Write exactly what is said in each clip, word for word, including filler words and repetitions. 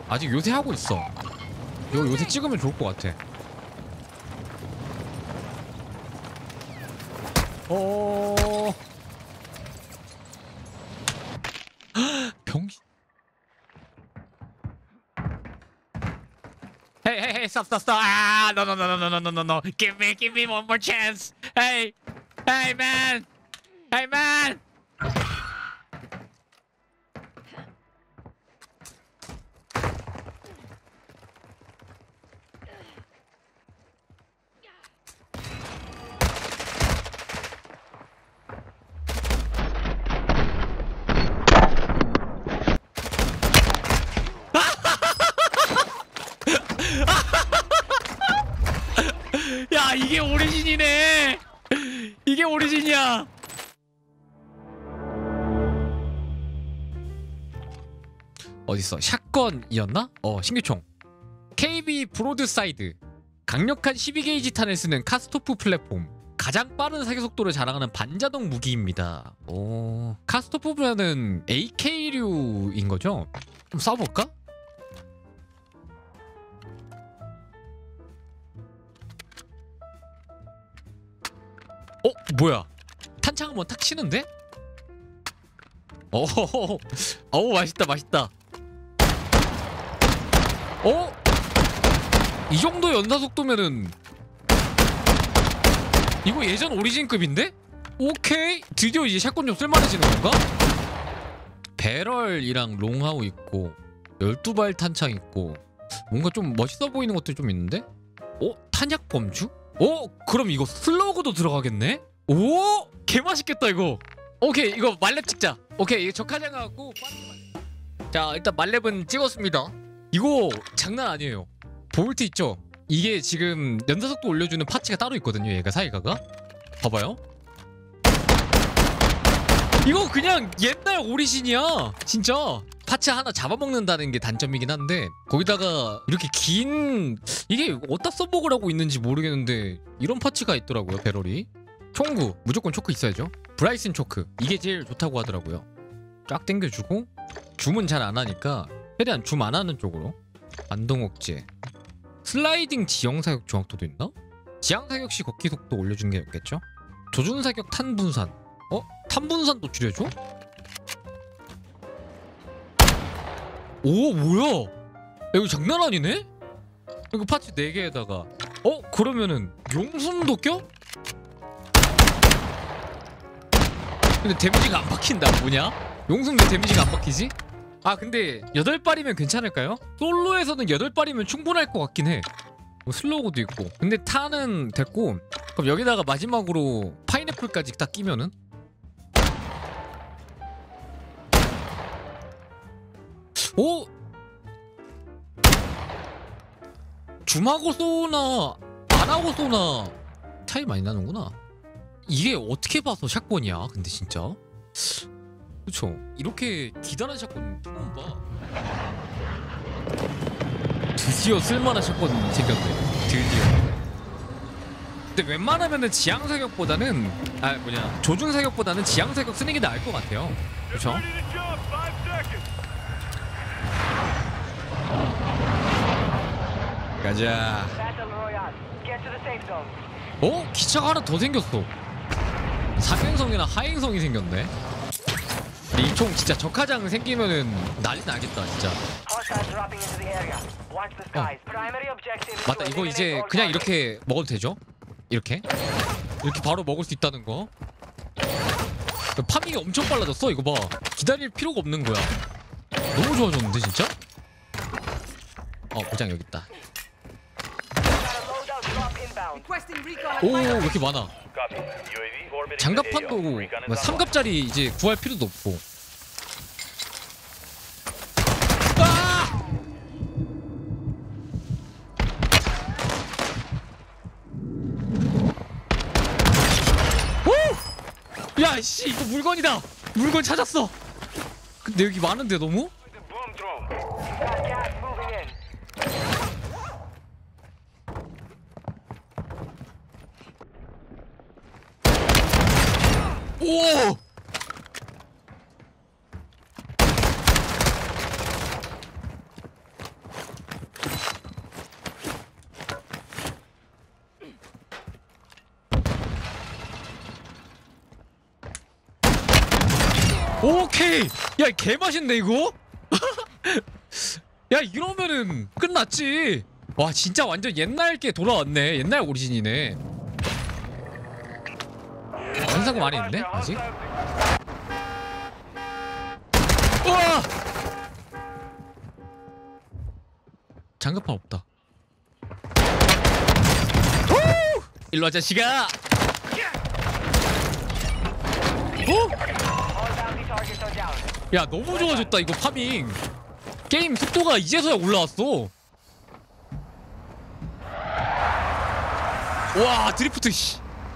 아직 요새 하고 있어. 이거 요새 찍으면 좋을 것 같아. 어. 병신. Hey, hey, hey, stop, stop, stop. Ah, no, no, no, no, no, no, no, no. Give me, give me one more chance. Hey, hey, man. Hey, man. 야, 이게 오리진이네. 이게 오리진이야. 어딨어? 샷건이었나? 어, 신규총. 케이비 브로드사이드. 강력한 십이 게이지 탄을 쓰는 카스토프 플랫폼. 가장 빠른 사격 속도를 자랑하는 반자동 무기입니다. 오, 카스토프면은 에이케이류인 거죠? 좀 쏴볼까? 어? 뭐야? 탄창 한번 탁 치는데? 어허허. 어우, 맛있다 맛있다. 어? 이 정도 연사 속도면은 이거 예전 오리진급인데? 오케이. 드디어 이제 샷건 좀 쓸만해지는 건가? 배럴이랑 롱하우 있고 열두 발 탄창 있고 뭔가 좀 멋있어 보이는 것도 좀 있는데? 어? 탄약 범주? 어? 그럼 이거 슬러그도 들어가겠네? 오! 개맛있겠다 이거. 오케이, 이거 말렙 찍자. 오케이, 이거 적하장 갖고. 자, 일단 말렙은 찍었습니다. 이거 장난 아니에요. 볼트 있죠? 이게 지금 연사속도 올려주는 파츠가 따로 있거든요. 얘가 사이가가. 봐봐요. 이거 그냥 옛날 오리진이야 진짜. 파츠 하나 잡아먹는다는 게 단점이긴 한데 거기다가 이렇게 긴, 이게 어디다 써먹으라고 하고 있는지 모르겠는데 이런 파츠가 있더라고요. 배럴이. 총구 무조건 초크 있어야죠. 브라이슨 초크, 이게 제일 좋다고 하더라고요. 쫙 당겨주고 줌은 잘 안하니까 최대한 줌 안하는 쪽으로. 반동 억제, 슬라이딩 지형 사격 정확도도 있나? 지향 사격 시 걷기 속도 올려주는 게 없겠죠? 조준 사격 탄 분산. 어? 탄 분산도 줄여줘? 오, 뭐야? 야, 이거 장난 아니네? 이거 파츠 네 개에다가 어? 그러면은 용순도 껴? 근데 데미지가 안 박힌다. 뭐냐? 용순 왜 데미지가 안 박히지? 아, 근데 여덟 발이면 괜찮을까요? 솔로에서는 여덟 발이면 충분할 것 같긴 해. 뭐 슬로우도 있고. 근데 탄은 됐고, 그럼 여기다가 마지막으로 파인애플까지 딱 끼면은 오! 줌하고 쏘나 안하고 쏘나 차이 많이 나는구나. 이게 어떻게 봐서 샷건이야 근데 진짜. 그쵸, 이렇게 기다란 샷건 처음 봐. 드디어 쓸만한 샷건 생겼네. 드디어. 근데 웬만하면은 지향 사격보다는, 아 뭐냐, 조준 사격보다는 지향 사격 쓰는 게 나을 것 같아요. 그쵸? 가자. 어? 기차가 하나 더 생겼어. 상행성이나 하행성이 생겼네. 이 총 진짜 적하장 생기면은 난리 나겠다 진짜. 어. 맞다, 이거 이제 그냥 이렇게 먹어도 되죠? 이렇게? 이렇게 바로 먹을 수 있다는 거. 파밍이 엄청 빨라졌어. 이거 봐, 기다릴 필요가 없는 거야. 너무 좋아졌는데 진짜? 어, 고장 여기 있다. 오, 왜 이렇게 많아? 장갑판도 뭐 삼갑짜리 이제 구할 필요도 없고. 아! 오! 야, 씨, 이거 물건이다. 물건 찾았어. 근데 여기 많은데 너무? 오! 오케이. 야, 개 맛있네 이거. 야, 이러면은 끝났지. 와, 진짜 완전 옛날 게 돌아왔네. 옛날 오리진이네. 전사금 안에 있네 아직. 우와! 장갑판 없다. 오! 일로 와 자식아. 오! 야, 너무 좋아졌다 이거 파밍. 게임 속도가 이제서야 올라왔어. 와, 드리프트 씨.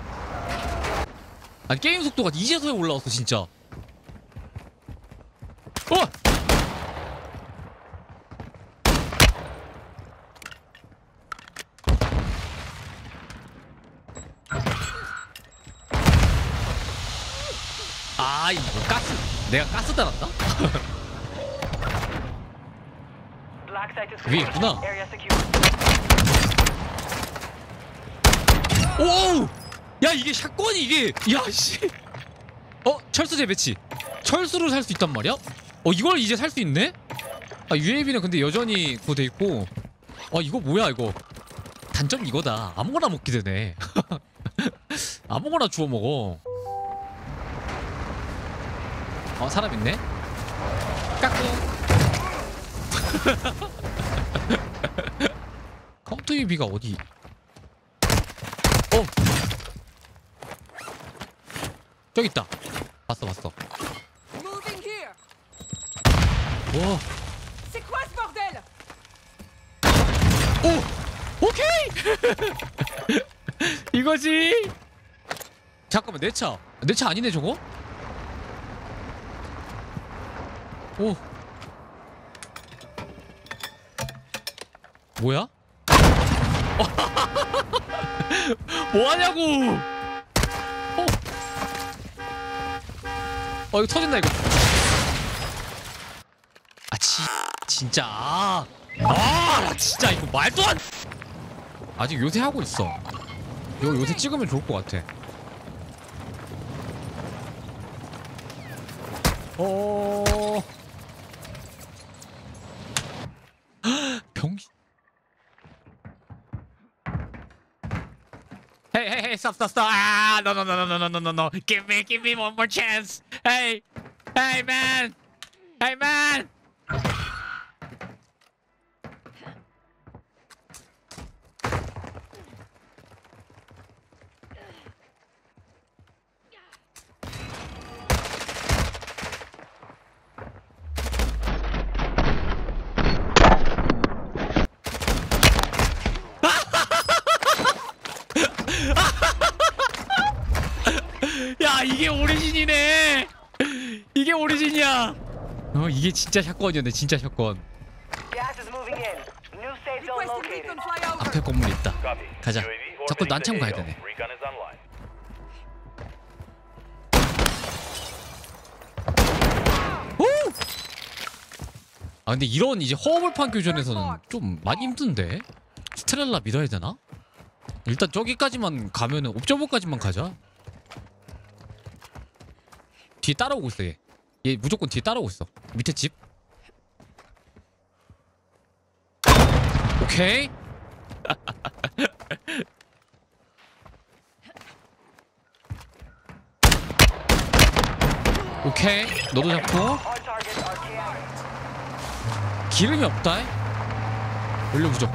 아니, 게임 속도가 이제서야 올라왔어 진짜. 어! 아, 이거 가스. 내가 가스 달았다? 위에 있구나. 오우! 야, 이게 샷건이 이게. 야, 씨. 어? 철수제 배치. 철수를 살 수 있단 말이야? 어, 이걸 이제 살 수 있네? 아, 유에이비는 근데 여전히 그거 돼 있고. 어, 이거 뭐야 이거. 단점 이거다. 아무거나 먹게 되네. 아무거나 주워 먹어. 어, 사람 있네? 까꿍. 카운터 유비가 어디? 어! 저기 있다. 봤어, 봤어. 와. 오! 오케이! 이거지! 잠깐만, 내 차. 내 차 아니네, 저거? 오. 뭐야? 뭐하냐고! 어. 어, 이거 터진다 이거. 아, 지 진짜. 아, 아, 진짜 이거 말도 안. 아직 요새 하고 있어. 이거 요새 찍으면 좋을 것 같아. 어. 병신. Hey, hey, hey, stop, stop, stop! Ah, no, no, no, no, no, no, no, no! Give me, give me one more chance! Hey, hey, man! Hey, man! 야, 이게 오리진이네. 이게 오리진이야. 어, 이게 진짜 샷건이었네. 진짜 샷건. 앞에 건물 있다. 가자. 자꾸 난참 가야 되네. 오! 아, 근데 이런 이제 허벌판 교전에서는 좀 많이 힘든데. 스트렐라 믿어야 되나? 일단 저기까지만 가면은 옵저버까지만 가자. 뒤에 따라오고 있어 얘. 얘 무조건 뒤에 따라오고 있어. 밑에 집. 오케이. 오케이. 너도 잡고. 기름이 없다. 연료 부족.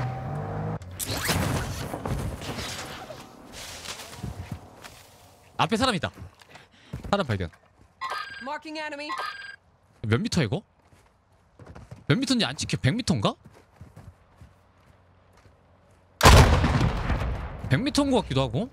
앞에 사람 있다. 사람 발견. 몇 미터야 이거? 몇 미터인지 안 찍혀. 백 미터인가? 백 미터인 것 같기도 하고.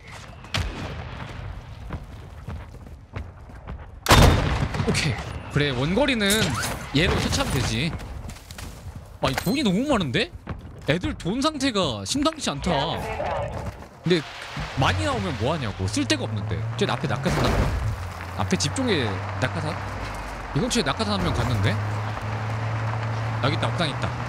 오케이. 그래, 원거리는 얘로 처치하면 되지. 아, 이 돈이 너무 많은데? 애들 돈 상태가 심상치 않다. 근데 많이 나오면 뭐하냐고. 쓸데가 없는데. 저 앞에 낙하산. 앞에 집 쪽에 낙하산? 이 근처에 낙하산 한 명 갔는데? 여기 있다. 옥상 있다.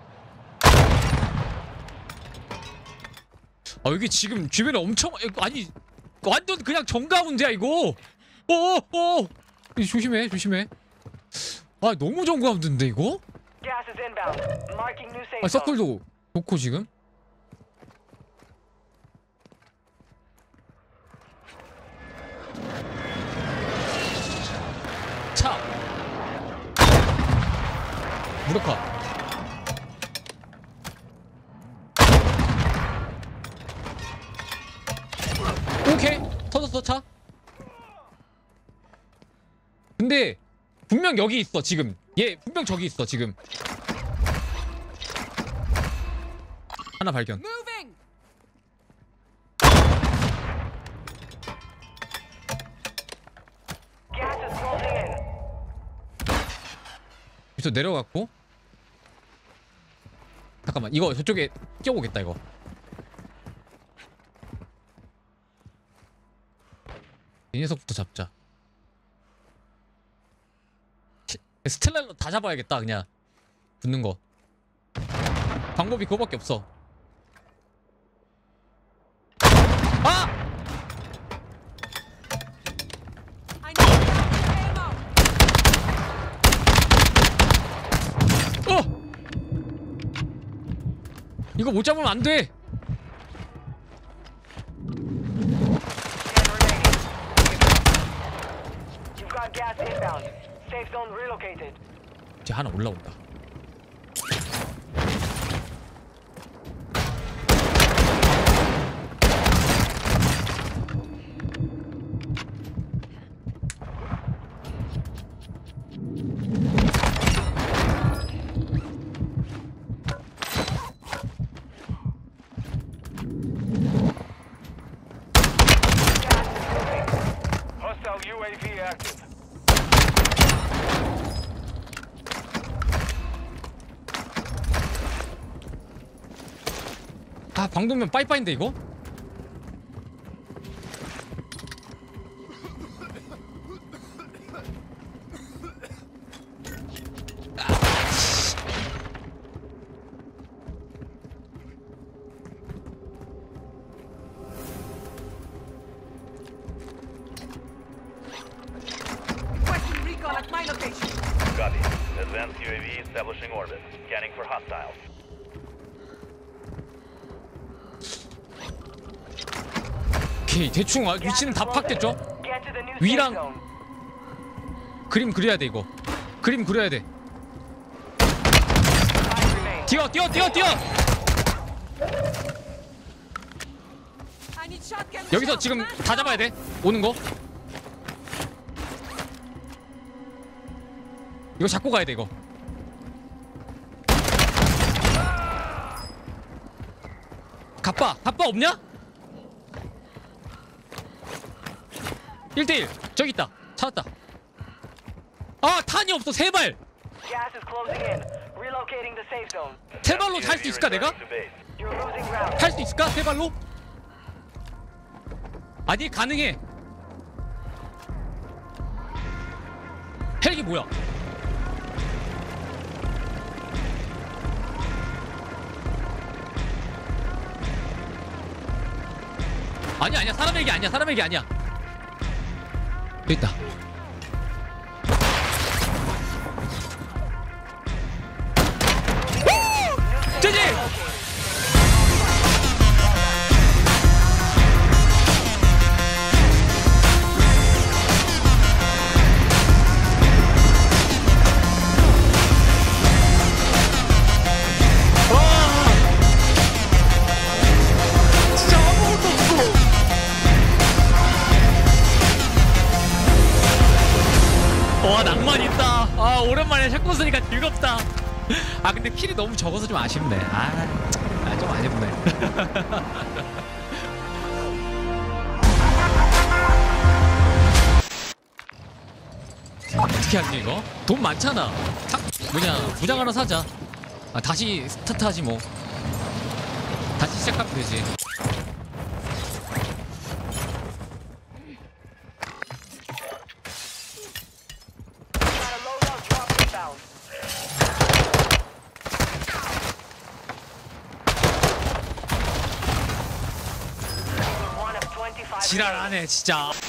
아 여기 지금 주변에 엄청 아니 완전 그냥 정가운데야 이거. 어어 조심해 조심해. 아 너무 정가운데인데 이거? Gas is inbound. Marking new safe 아 zone. 서클도 좋고 지금. 차. 무력화. 오케이 터졌어 차. 근데 분명 여기 있어 지금. 얘 분명 저기 있어 지금. 하나 발견. Moving. Gas is closing in. 여기서 내려갔고. 잠깐만 이거 저쪽에 뛰어오겠다 이거. 이 녀석부터 잡자. 스텔랄로 다 잡아야겠다 그냥. 붙는 거 방법이 그거밖에 없어. 아! I need ammo. 어! 이거 못 잡으면 안 돼. You've got gas inbound. Safe zone relocated. 이제 하나 올라온다. Hostile U A V active. 아 방독면 빠이빠이인데 이거? Requesting recon at my location. Copy. Advanced U A V establishing orbit. Scanning for hostiles. 오케이 대충 아, 위치는 다 팠겠죠? Get to the new 위랑- safe zone. 그림 그려야 돼 이거. 그림 그려야 돼. Five remain. 뛰어 뛰어 뛰어 뛰어. I need shotgun. 여기서 shells. 지금 다 잡아야 돼. 오는 거. 이거 잡고 가야 돼 이거. 갑바 갑바 없냐? 일 대일 저기 있다. 찾았다. 아 탄이 없어 세발. Gas is closing in. Relocating the safe zone. 세발로 탈 수 있을까 내가? To base. You're losing ground. 탈 수 있을까 세발로? 아니 가능해. 헬기 뭐야? 아니야 아니야 사람 헬기 아니야 사람 헬기 아니야. 여기 있다. 제지! 진짜 아무것도 없어. 와 낭만 있다. 아 오랜만에 샷건 쓰니까 즐겁다. 아 근데 킬이 너무 적어서 좀 아쉽네. 아좀 아쉽네. 어떻게 하지 이거? 돈 많잖아. 사, 뭐냐 부장 하나 사자. 아 다시 스타트하지 뭐. 다시 시작하면 되지. Got a loadout drop inbound. 지랄하네 진짜.